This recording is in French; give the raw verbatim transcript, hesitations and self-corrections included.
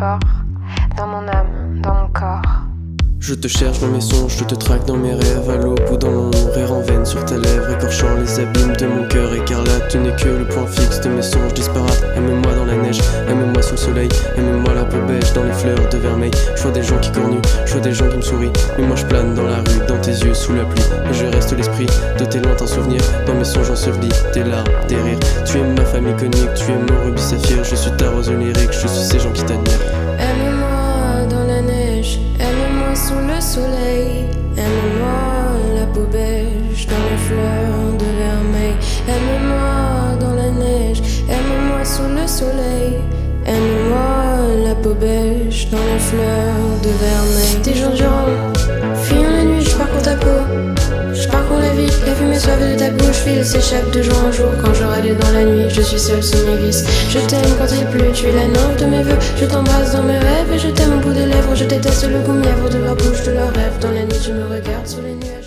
fort, dans mon âme, dans mon corps. Je te cherche dans mes songes, je te traque dans mes rêves, à l'aube ou dans l'ombre, rire en veine sur tes lèvres, écorchant les abîmes de mon cœur écarlate. Tu n'es que le point fixe de mes songes disparates. Aime-moi dans la neige, aime-moi sous le soleil, aime-moi la peau beige dans les fleurs de vermeil. Je vois des gens qui cornuent, je vois des gens qui me sourient, mais moi je plane dans la rue, dans tes yeux sous la pluie, et je reste l'esprit de tes lointains souvenirs, dans mes songes ensevelis, tes larmes, tes rires. Tu es ma femme iconique, tu es mon rubis saphir, je suis ta rose lyrique, je suis ces gens qui t'admirent. Aime-moi dans la neige, aime-moi sous le soleil, aime-moi la peau beige dans les fleurs de vermeil. Aime-moi dans la neige, aime-moi sous le soleil, aime-moi la peau beige dans les fleurs de vermeil. Des jours durant, fuyant la nuit, je parcours ta peau, je parcours la vie, la fumée suave de ta bouche file, s'échappe de jour en jour. Quand je râle dans la nuit, je suis seule sous mes vices. Je t'aime quand il pleut, tu es la nymphe de mes vœux. Je t'embrasse dans mes rêves et je t'aime au bout des lèvres. Je déteste le goût mièvre de leur bouche, de leurs rêves. Dans la nuit, tu me regardes sous les nuages.